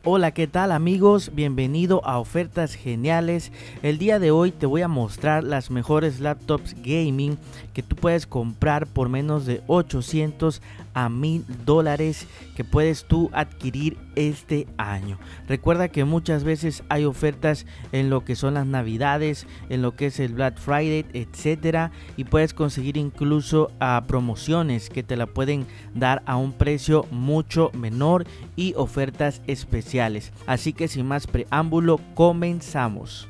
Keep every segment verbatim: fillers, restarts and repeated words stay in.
Hola, ¿qué tal amigos? Bienvenido a Ofertas Geniales. El día de hoy te voy a mostrar las mejores laptops gaming que tú puedes comprar por menos de ochocientos a mil dólares que puedes tú adquirir este año. Recuerda que muchas veces hay ofertas en lo que son las navidades, en lo que es el Black Friday, etcétera, y puedes conseguir incluso a promociones que te la pueden dar a un precio mucho menor y ofertas especiales. Así que sin más preámbulo, comenzamos.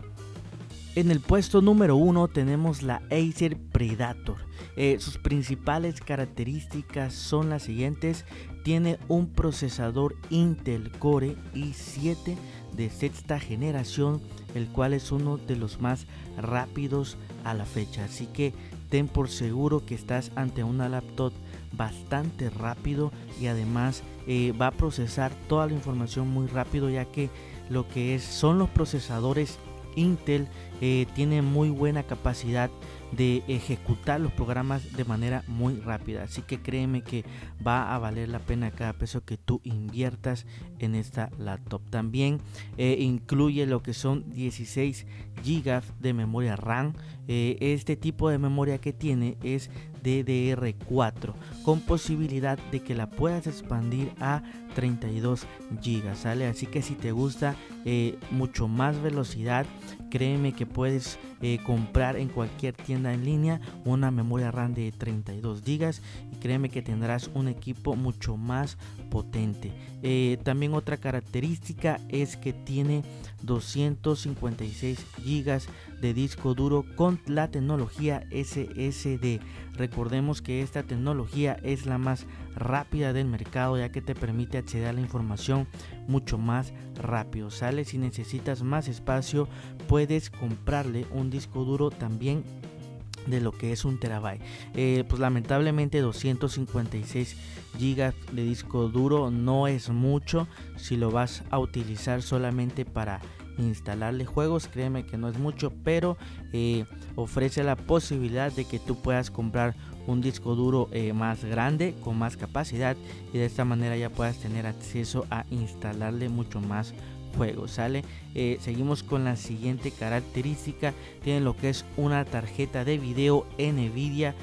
En el puesto número uno tenemos la Acer Predator. Eh, sus principales características son las siguientes: tiene un procesador Intel Core i siete de sexta generación, el cual es uno de los más rápidos a la fecha, así que ten por seguro que estás ante una laptop bastante rápido y además eh, va a procesar toda la información muy rápido, ya que lo que es son los procesadores Intel eh, tiene muy buena capacidad de ejecutar los programas de manera muy rápida, así que créeme que va a valer la pena cada peso que tú inviertas en esta laptop. También eh, incluye lo que son dieciséis gigas de memoria RAM. Eh, este tipo de memoria que tiene es D D R cuatro con posibilidad de que la puedas expandir a treinta y dos gigas, ¿sale? Así que si te gusta eh, mucho más velocidad, créeme que puedes eh, comprar en cualquier tienda en línea una memoria RAM de treinta y dos gigas y créeme que tendrás un equipo mucho más potente. Eh, también otra característica es que tiene doscientos cincuenta y seis gigas de disco duro con la tecnología S S D. Recordemos que esta tecnología es la más rápida del mercado, ya que te permite acceder a la información mucho más rápido, ¿sale? Si necesitas más espacio, puedes comprarle un disco duro también de lo que es un terabyte. Eh, pues lamentablemente doscientos cincuenta y seis gigas de disco duro no es mucho si lo vas a utilizar solamente para instalarle juegos. Créeme que no es mucho, pero eh, ofrece la posibilidad de que tú puedas comprar un disco duro eh, más grande con más capacidad y de esta manera ya puedas tener acceso a instalarle mucho más juegos, ¿sale? Eh, seguimos con la siguiente característica. Tiene lo que es una tarjeta de video Nvidia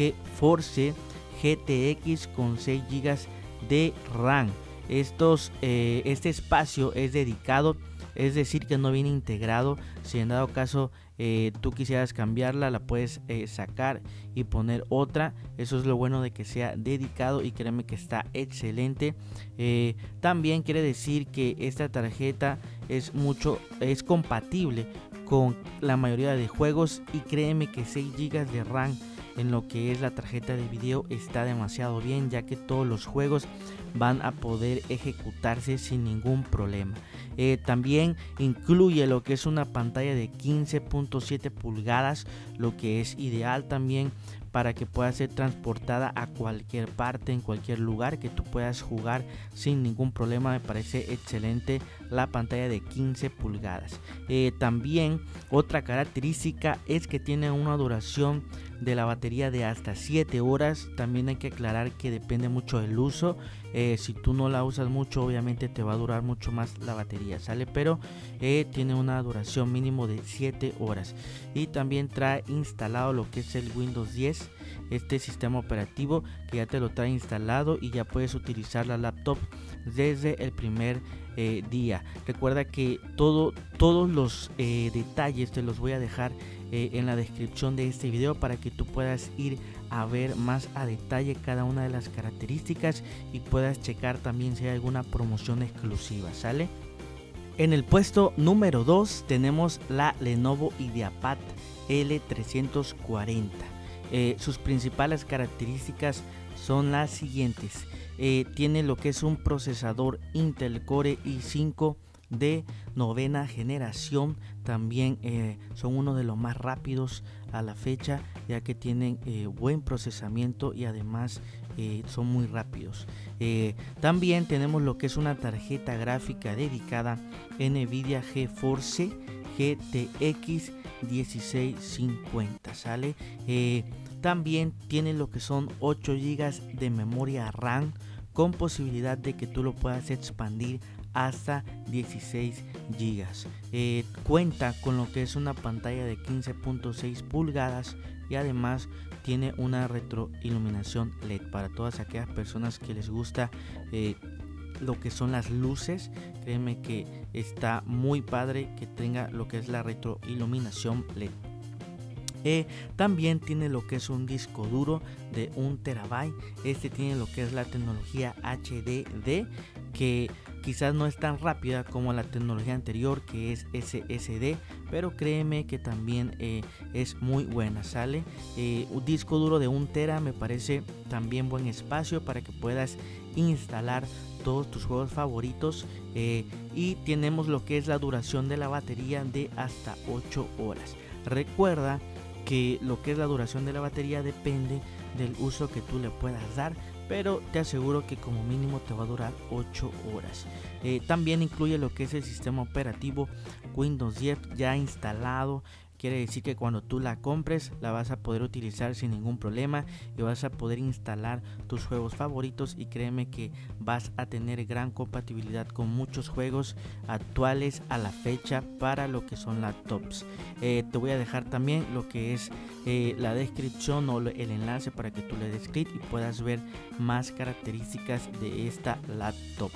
GeForce G T X con seis gigas de RAM. Estos, eh, este espacio es dedicado, es decir que no viene integrado. Si en dado caso eh, tú quisieras cambiarla, la puedes eh, sacar y poner otra. Eso es lo bueno de que sea dedicado y créeme que está excelente. Eh, también quiere decir que esta tarjeta es mucho es compatible con la mayoría de juegos y créeme que seis gigas de RAM en lo que es la tarjeta de video está demasiado bien, ya que todos los juegos van a poder ejecutarse sin ningún problema. Eh, también incluye lo que es una pantalla de quince punto siete pulgadas, lo que es ideal también para que pueda ser transportada a cualquier parte, en cualquier lugar que tú puedas jugar sin ningún problema. Me parece excelente la pantalla de quince pulgadas. Eh, también otra característica es que tiene una duración de la batería de hasta siete horas. También hay que aclarar que depende mucho del uso. Eh, si tú no la usas mucho, obviamente te va a durar mucho más la batería, ¿sale? Pero eh, tiene una duración mínimo de siete horas. Y también trae instalado lo que es el Windows diez, este sistema operativo que ya te lo trae instalado y ya puedes utilizar la laptop desde el primer eh, día. Recuerda que todo, todos los eh, detalles te los voy a dejar eh, en la descripción de este video para que tú puedas ir a ver más a detalle cada una de las características y puedas checar también si hay alguna promoción exclusiva, ¿sale? En el puesto número dos tenemos la Lenovo IdeaPad L trescientos cuarenta. Eh, sus principales características son las siguientes. Eh, tiene lo que es un procesador Intel Core i cinco de novena generación. También eh, son uno de los más rápidos a la fecha, ya que tienen eh, buen procesamiento y además eh, son muy rápidos. Eh, también tenemos lo que es una tarjeta gráfica dedicada Nvidia GeForce G T X dieciséis cincuenta, ¿sale? Eh, también tiene lo que son ocho gigas de memoria RAM con posibilidad de que tú lo puedas expandir hasta dieciséis gigas. Eh, cuenta con lo que es una pantalla de quince punto seis pulgadas y además tiene una retroiluminación L E D para todas aquellas personas que les gusta eh, lo que son las luces. Créeme que está muy padre que tenga lo que es la retroiluminación L E D. Eh, también tiene lo que es un disco duro de un terabyte. Este tiene lo que es la tecnología H D D, que quizás no es tan rápida como la tecnología anterior, que es S S D, pero créeme que también eh, es muy buena. Sale eh, un disco duro de un tera, me parece también buen espacio para que puedas instalar todos tus juegos favoritos. Eh, y tenemos lo que es la duración de la batería de hasta ocho horas. Recuerda que lo que es la duración de la batería depende del uso que tú le puedas dar, pero te aseguro que como mínimo te va a durar ocho horas. Eh, también incluye lo que es el sistema operativo Windows diez ya instalado. Quiere decir que cuando tú la compres la vas a poder utilizar sin ningún problema y vas a poder instalar tus juegos favoritos, y créeme que vas a tener gran compatibilidad con muchos juegos actuales a la fecha para lo que son laptops. Eh, te voy a dejar también lo que es eh, la descripción o el enlace para que tú le des clic y puedas ver más características de esta laptop.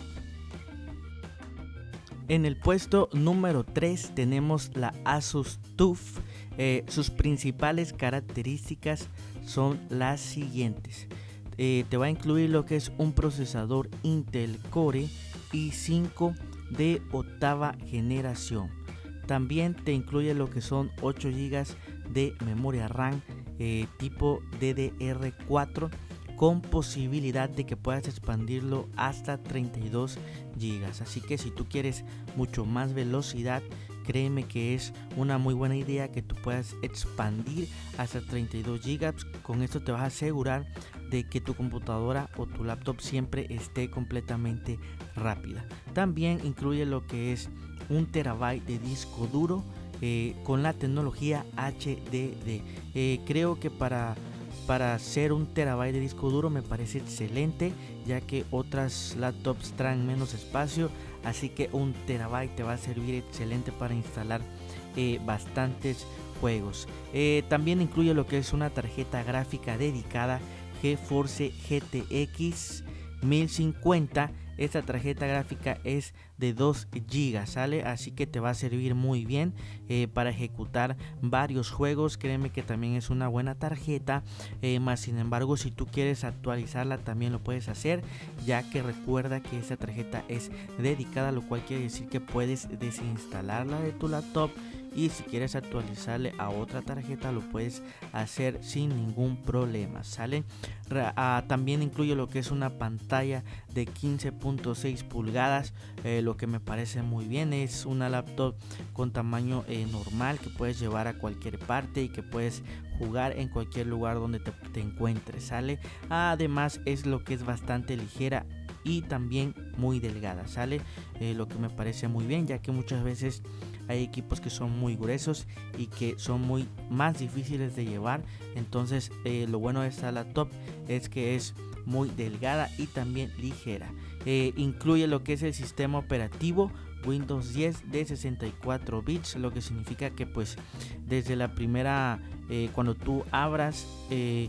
En el puesto número tres tenemos la Asus TUF. Eh, sus principales características son las siguientes. Eh, te va a incluir lo que es un procesador Intel Core i cinco de octava generación. También te incluye lo que son ocho gigas de memoria RAM eh, tipo D D R cuatro, con posibilidad de que puedas expandirlo hasta treinta y dos gigas. Así que si tú quieres mucho más velocidad, créeme que es una muy buena idea que tú puedas expandir hasta treinta y dos gigas. Con esto te vas a asegurar de que tu computadora o tu laptop siempre esté completamente rápida. También incluye lo que es un terabyte de disco duro eh, con la tecnología H D D. Eh, creo que para Para hacer un terabyte de disco duro me parece excelente, ya que otras laptops traen menos espacio, así que un terabyte te va a servir excelente para instalar eh, bastantes juegos. Eh, también incluye lo que es una tarjeta gráfica dedicada GeForce G T X mil cincuenta. Esta tarjeta gráfica es de dos gigas, ¿sale? Así que te va a servir muy bien eh, para ejecutar varios juegos. Créeme que también es una buena tarjeta, eh, más sin embargo, si tú quieres actualizarla también lo puedes hacer, ya que recuerda que esta tarjeta es dedicada, lo cual quiere decir que puedes desinstalarla de tu laptop, y si quieres actualizarle a otra tarjeta lo puedes hacer sin ningún problema, ¿sale? Ah, también incluye lo que es una pantalla de quince punto seis pulgadas, eh, lo que me parece muy bien. Es una laptop con tamaño eh, normal que puedes llevar a cualquier parte y que puedes jugar en cualquier lugar donde te, te encuentres, ¿sale? Además es lo que es bastante ligera y también muy delgada, ¿sale? Eh, lo que me parece muy bien, ya que muchas veces hay equipos que son muy gruesos y que son muy más difíciles de llevar. Entonces eh, lo bueno de esta laptop es que es muy delgada y también ligera. Eh, incluye lo que es el sistema operativo Windows diez de sesenta y cuatro bits, lo que significa que pues desde la primera eh, cuando tú abras eh,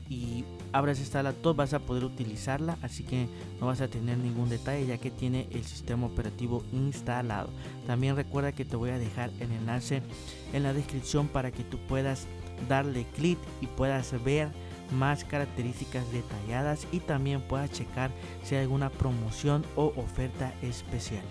y abras esta laptop vas a poder utilizarla, así que no vas a tener ningún detalle ya que tiene el sistema operativo instalado. También recuerda que te voy a dejar el enlace en la descripción para que tú puedas darle clic y puedas ver más características detalladas y también puedas checar si hay alguna promoción o oferta especial.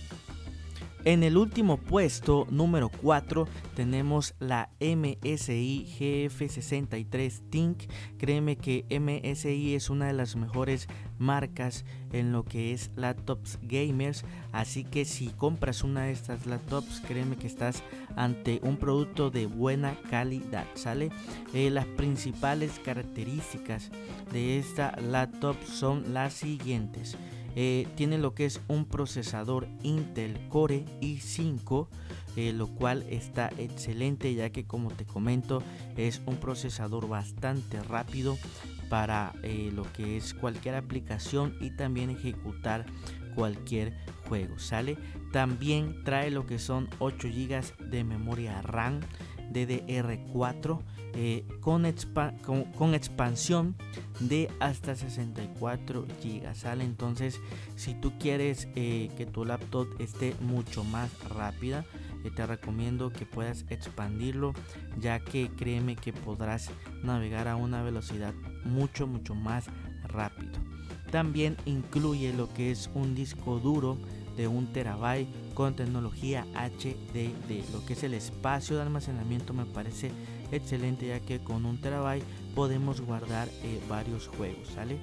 En el último puesto, número cuatro, tenemos la M S I G F sesenta y tres Think. Créeme que M S I es una de las mejores marcas en lo que es laptops gamers, así que si compras una de estas laptops, créeme que estás ante un producto de buena calidad, ¿sale? Eh, las principales características de esta laptop son las siguientes. Eh, tiene lo que es un procesador Intel Core i cinco, eh, lo cual está excelente, ya que como te comento es un procesador bastante rápido para eh, lo que es cualquier aplicación y también ejecutar cualquier juego, ¿sale? También trae lo que son ocho gigas de memoria RAM D D R cuatro eh, con, expa con, con expansión de hasta sesenta y cuatro gigas, ¿sale? Entonces, si tú quieres eh, que tu laptop esté mucho más rápida, eh, te recomiendo que puedas expandirlo, ya que créeme que podrás navegar a una velocidad mucho mucho más rápido. También incluye lo que es un disco duro de un terabyte con tecnología H D D. Lo que es el espacio de almacenamiento me parece excelente, ya que con un terabyte podemos guardar eh, varios juegos, ¿sale?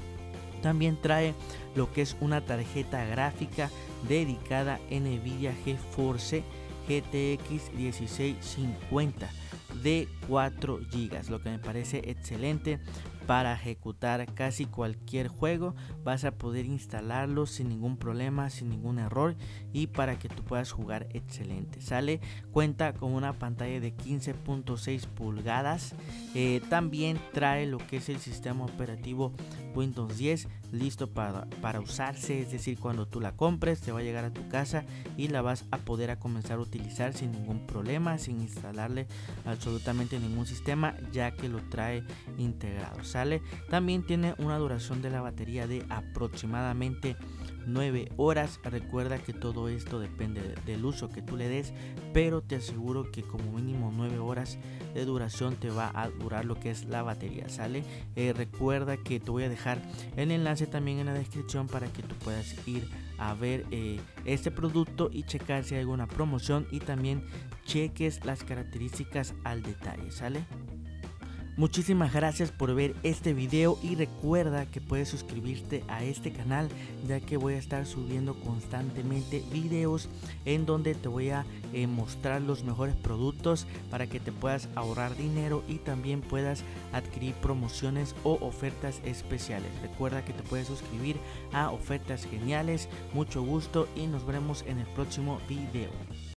También trae lo que es una tarjeta gráfica dedicada Nvidia GeForce G T X dieciséis cincuenta de cuatro gigas, lo que me parece excelente para ejecutar casi cualquier juego. Vas a poder instalarlo sin ningún problema, sin ningún error, y para que tú puedas jugar excelente, ¿sale? Cuenta con una pantalla de quince punto seis pulgadas. Eh, también trae lo que es el sistema operativo Windows diez listo para, para usarse, es decir, cuando tú la compres te va a llegar a tu casa y la vas a poder a comenzar a utilizar sin ningún problema, sin instalarle absolutamente ningún sistema, ya que lo trae integrado, ¿sale? También tiene una duración de la batería de aproximadamente nueve horas. Recuerda que todo esto depende del uso que tú le des, pero te aseguro que como mínimo nueve horas de duración te va a durar lo que es la batería, ¿sale? Eh, recuerda que te voy a dejar el enlace también en la descripción para que tú puedas ir a ver eh, este producto y checar si hay alguna promoción, y también cheques las características al detalle, ¿sale? Muchísimas gracias por ver este video, y recuerda que puedes suscribirte a este canal, ya que voy a estar subiendo constantemente videos en donde te voy a eh, mostrar los mejores productos para que te puedas ahorrar dinero y también puedas adquirir promociones o ofertas especiales. Recuerda que te puedes suscribir a Ofertas Geniales. Mucho gusto y nos veremos en el próximo video.